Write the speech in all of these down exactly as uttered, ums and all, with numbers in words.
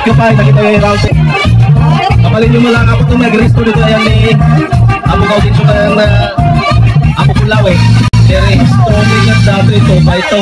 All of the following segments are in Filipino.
occupy nakita yung round. Kamalin nyo mo lang ako itong nag-resto dito ayan ni Apo Kaugin so kaya na Apo Pulaw eh. Dari strongly nga dati ito ba ito.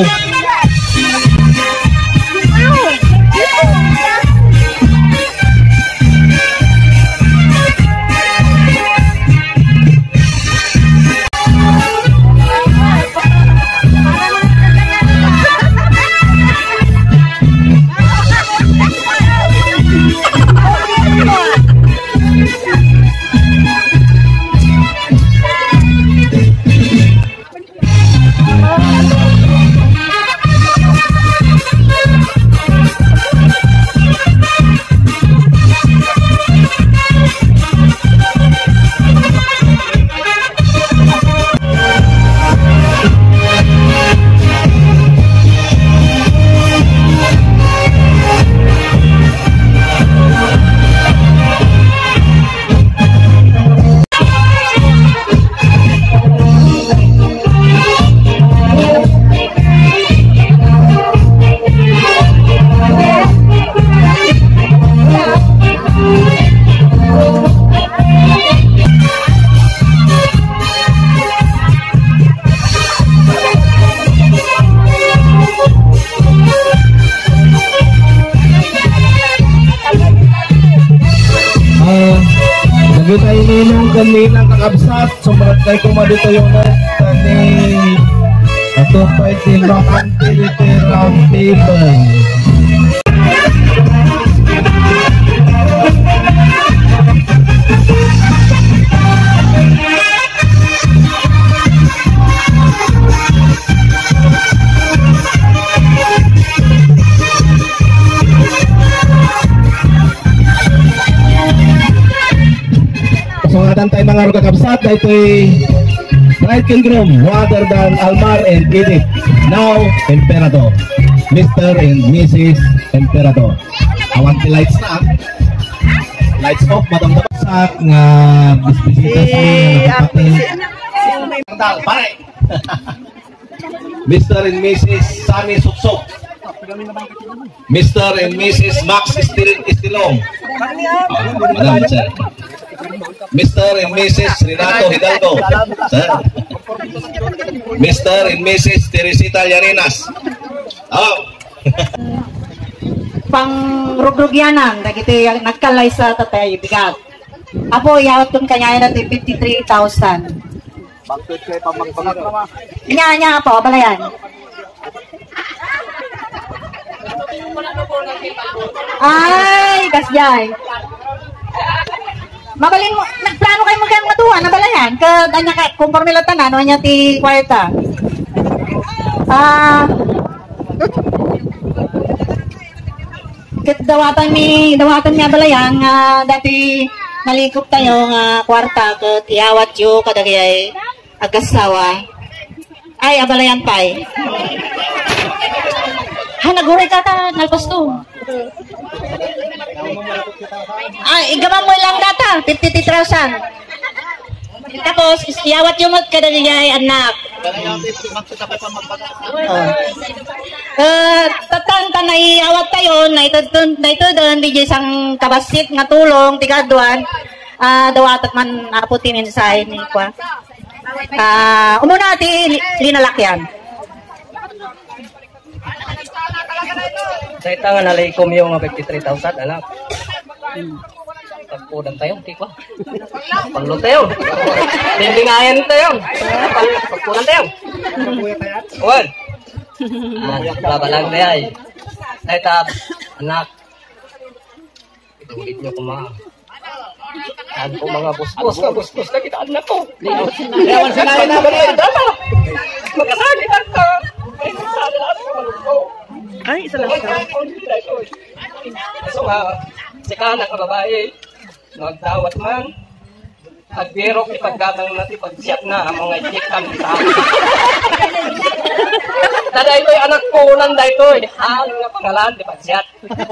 Tayo ninong kaninang kakabsat sumarat tayo kumadito yung ni ato pa itinang activity round table. Sungatan tayo mga kakabsat, ito'y bride and groom, other than Almar and Edith. Now, Emperador, Mister and Missus Emperador. Awan ti lights na. Lights off, madam dapat nga bisbisita sa nakapatid. Pare! Mister and Missus Sammy Suksok. Mister and Missus Max Estilong. Madam Sir. Mister and Missus Renato Hidalgo. Sir. Mister and Missus Teresita Llarenas. Oh. Pang rugrugyanan, dagito yung nagkalay sa tatay bigat. Apo, yawat kong kanya natin fifty-three thousand. Bakit kayo pa magbangat naman? Nya, nya po, balayan. Ay, kasjay. Mabalin mo, nagplano kayo magkang matuwa, nabalayan. Kanya ka, conforme lang tanan, ano niya ti kwarta. Ah, ket dawatan mi, dawatan mi balayan, nga dati nalikop tayo nga kwarta, ket iawat yu kadagay agasawa. Ay, abalayan pay. Ha, naguray ka ka, nalpas to. Ay, igaman mo lang data, fifty thousand. Tapos, iawat yung magkadagay anak. Oh. Uh, tatanta na iawat tayo, na ito doon, di isang kabasit nga tulong, tigaduan, uh, dawatat man aputinin sa ini ko. Uh, umuna ati linalakyan. Sa itangan nalikom yung fifty-three thousand, anak. Hmm. Pagpudan tayo, di ko. Panlo tayo. Dindingayan tayo. Pagpudan tayo. Wan. Babalang tayo. Sa itab, anak. Itulit nyo kuma. Saan po mga bus-bus ka, bus-bus na kita anak ko. Yaman sinahin na ba na yung dama? Magkasali lang ka. Ay, isa lang ka. So nga, si kanak ka babae, nagdawat man, agbirok ipaggatang natin pagsiyat na ang mga itikam sa akin. Tada ito'y anak ko, nanda ito'y, halo nga pangalan, di pagsiyat.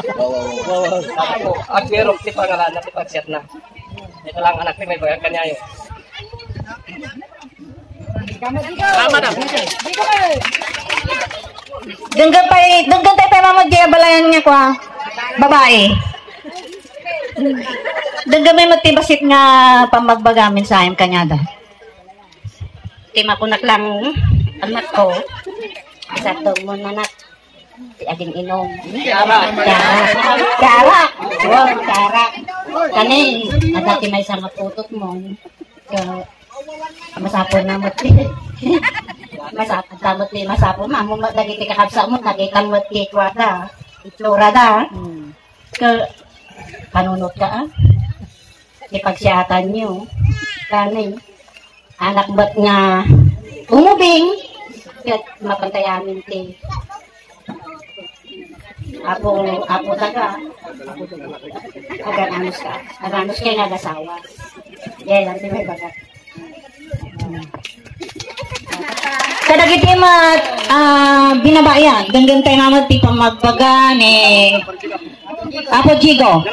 Agbirok di pangalan natin pagsiyat na. Ito lang anak ni may bayag kanyayo. Tama na. Denggan pa, denggan tayo pa mamagya balayan niya ko ha. Babae. Dagamay magtibasit nga pamagbagamin sa ayam kanyada. Tima ko naklang anak ko. Sa mo nanak. Di aging inom. Kara. Kara. Wow, kara. Kani, adati may sa maputot mo. So, masapon na mo. Masapon tamot ni masapon ma. Mo dagiti kakabsa mo. Nagitan mo kikwada. Itlura da. Ka, panunot ka ah. Ipagsiyatan nyo. Kani, anak ba't nga umubing. Kaya mapantayamin ti. Apo, apo taga. Agananos ka. Agananos kayo nagasawa. Yan lang, may bagat. Kadagiti mat, ah, binabayan. Ganggang tayo naman ti pamagbaga ni Apo Jigo.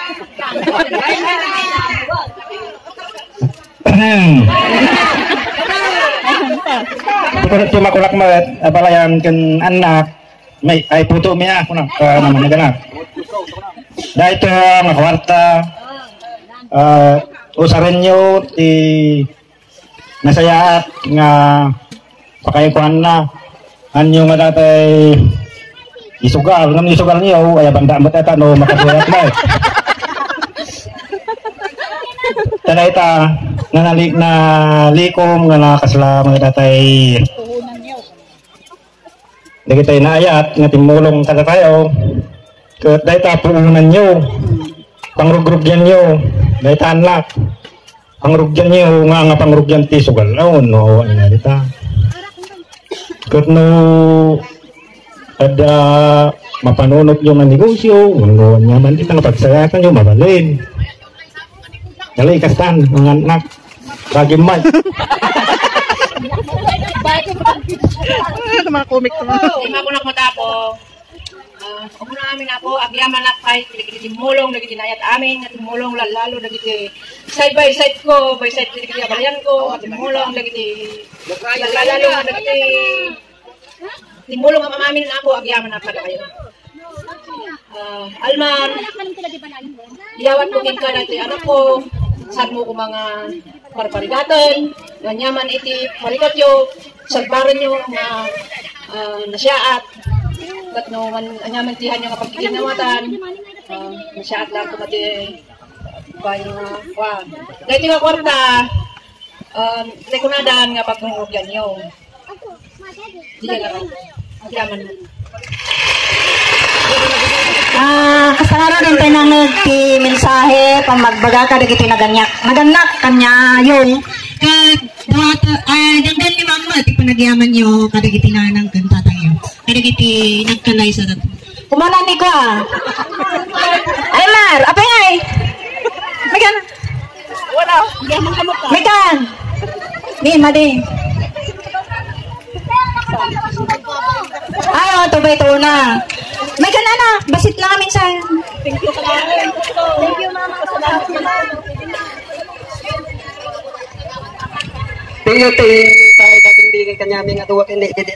Tumakulak mo at abalayan kan anak may ay puto miya ako na uh, naman naganak. Dahil ito nga kwarta uh, usarin nyo ti nasayaat nga pakaykuhan na anyo nga datay isugal ngam isugal niyo ay banda mo tata no makasulat mo. Tala ita nga nalik na likom nga nakasala mga datay dagiti tayo na ayat nga timulong kada tayo kat dahi ta puunan nyo pangrugrugan nyo dahi ta anak pangrugyan nyo nga nga pangrugyan ti sugal no no ano dita kat no ada mapanunot yung nga negosyo no nyaman dita nga pagsayatan nyo mabalin dali kastan mga anak bagi man mga komik to. Lima ko na matapo. Uh, Ako na amin ako, agyaman na kahit timulong, naging inayat amin, nga timulong lalo, naging side by side ko, by side naging abalayan ko, timulong, naging lalo, naging timulong ang amin na ako, agyaman na pala kayo. Uh, Alman, diyawat ko kin ka na iti anak ko, saan mo ko mga parparigatan, ganyaman iti parikat yo, sagbaran nyo na uh, nasyaat, kat no man anyaman tihan nyo kapag kinamatan, uh, nasyaat lang kumati bayo nga, wa. Dahil nga kwarta, uh, rekunadan nga pagmungugyan nyo. Di ka lang, agyaman mo. Ah, kasagaran din tayo nang nagti-mensahe pang magbaga ka dagiti naganyak. Naganak kanya yung kad data ah dandan ni mama ti panagyaman yo kadagiti nanang kan tatang yo. Kadagiti nagkalay sa dato. Kumana ni ko ah. Ay mar, apay ay. Megan. Wala, gyaman ka mo ka. Megan. Ni madi. Ayo, tubay to na. May ka na na, basit lang kami sa... Thank you, Thank you, Mama. Pasalamat naman. Tingyo ti tayo dating bigay kanya may nga duwa kini didit.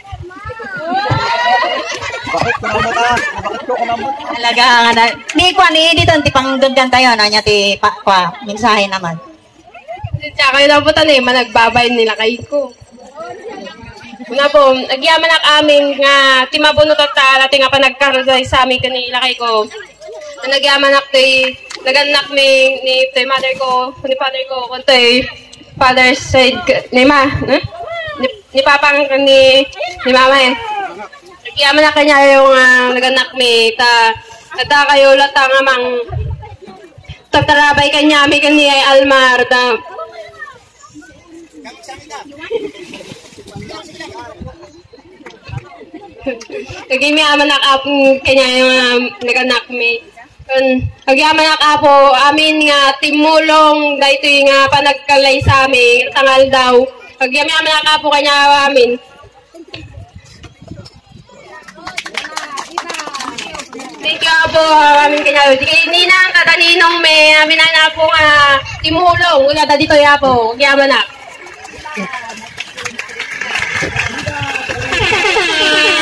Bakit ko naman ka? Bakit ko naman? Talaga nga na. Di ko ani dito ti pangdugdan tayo na nya ti pa, pa mensahe naman. Tsaka kayo lang po tanay, managbabay nila kay ko. Una po, agyaman ak amin nga timabuno tata natin nga panagkaroon sa amin kanila kay ko. Nagyaman ak tay naganak ni ni tay mother ko, ni father ko, kuntay father's side ni ma, eh? ni, ni papa ni ni mama eh. Nagyaman ak kanya yung uh, naganak mi ta ta kayo lata nga mang tatarabay kanya mi kani ay Almar ta. Lagi may amanak apong kanya yung um, naganak may. Agyaman ak apo amin nga timulong dahito yung nga panagkalay sa amin tangal daw. Agyaman amanak apo kanya amin. Thank you apo amin kanya. Di kayo ninang kataninong may amin na po nga timulong. Wala ta dito ya po. Agyaman ak.